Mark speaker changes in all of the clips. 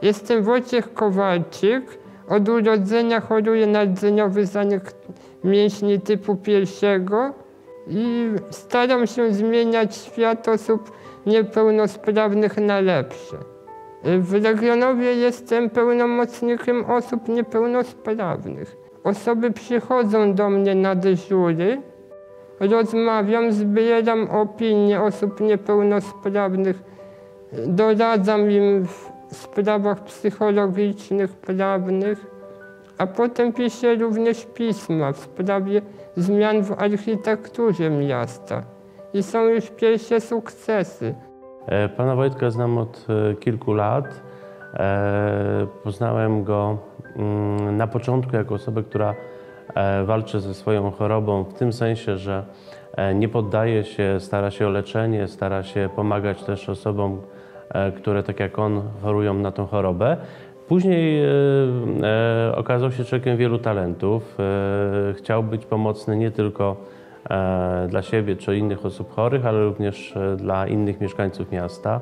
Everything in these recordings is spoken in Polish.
Speaker 1: Jestem Wojciech Kowalczyk. Od urodzenia choruję na rdzeniowy zanik mięśni typu pierwszego i staram się zmieniać świat osób niepełnosprawnych na lepsze. W Legionowie jestem pełnomocnikiem osób niepełnosprawnych. Osoby przychodzą do mnie na dyżury, rozmawiam, zbieram opinie osób niepełnosprawnych, doradzam im w sprawach psychologicznych, prawnych, a potem piszę również pisma w sprawie zmian w architekturze miasta. I są już pierwsze sukcesy.
Speaker 2: Pana Wojtka znam od kilku lat. Poznałem go na początku jako osobę, która walczy ze swoją chorobą w tym sensie, że nie poddaje się, stara się o leczenie, stara się pomagać też osobom, które tak jak on chorują na tą chorobę. Później okazał się człowiekiem wielu talentów. Chciał być pomocny nie tylko dla siebie czy innych osób chorych, ale również dla innych mieszkańców miasta.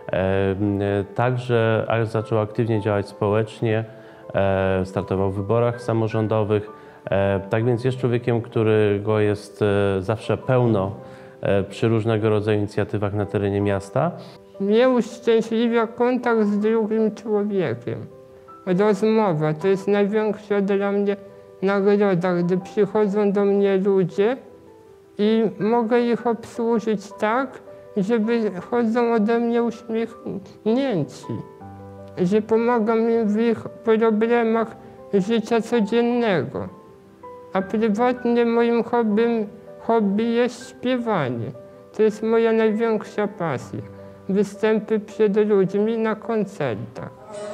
Speaker 2: Także zaczął aktywnie działać społecznie, startował w wyborach samorządowych. Tak więc jest człowiekiem, którego jest zawsze pełno przy różnego rodzaju inicjatywach na terenie miasta.
Speaker 1: Mnie uszczęśliwia kontakt z drugim człowiekiem. Rozmowa to jest największa dla mnie nagroda, gdy przychodzą do mnie ludzie i mogę ich obsłużyć tak, żeby chodzą ode mnie uśmiechnięci, że pomagam im w ich problemach życia codziennego. A prywatnie moim hobby jest śpiewanie. To jest moja największa pasja. Występy przed ludźmi na koncertach.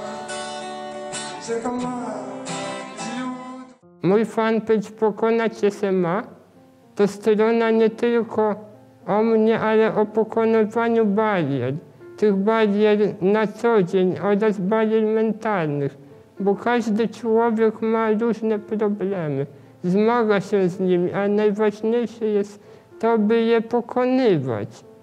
Speaker 1: Mój fanpage Pokonać SMA to strona nie tylko o mnie, ale o pokonywaniu barier. Tych barier na co dzień oraz barier mentalnych, bo każdy człowiek ma różne problemy. Zmaga się z nimi, a najważniejsze jest to, by je pokonywać.